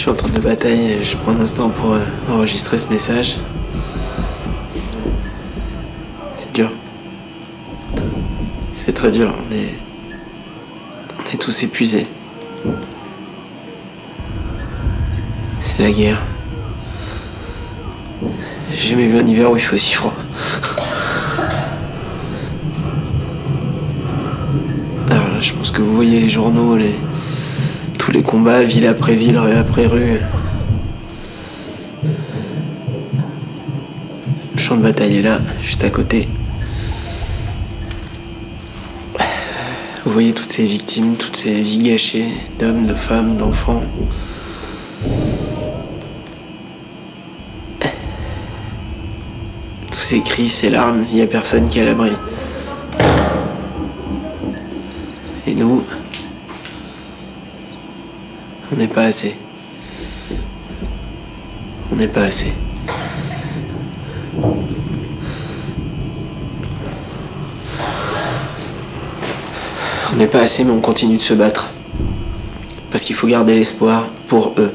J'entends de bataille et je prends un instant pour enregistrer ce message. C'est dur. C'est très dur. On est tous épuisés. C'est la guerre. J'ai jamais vu un hiver où il fait aussi froid. Alors là, je pense que vous voyez les journaux, tous les combats, ville après ville, rue après rue. Le champ de bataille est là, juste à côté. Vous voyez toutes ces victimes, toutes ces vies gâchées, d'hommes, de femmes, d'enfants. Tous ces cris, ces larmes, il n'y a personne qui est à l'abri. Et nous, on n'est pas assez. On n'est pas assez. On n'est pas assez, mais on continue de se battre. Parce qu'il faut garder l'espoir pour eux.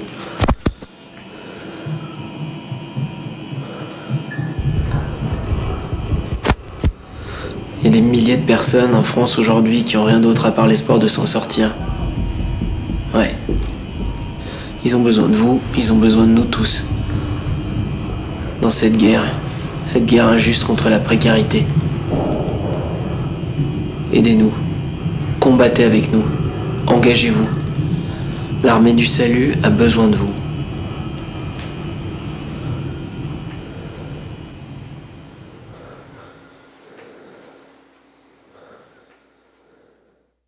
Il y a des milliers de personnes en France aujourd'hui qui n'ont rien d'autre à part l'espoir de s'en sortir. Ouais. Ils ont besoin de vous, ils ont besoin de nous tous. Dans cette guerre injuste contre la précarité. Aidez-nous. Combattez avec nous. Engagez-vous. L'armée du salut a besoin de vous.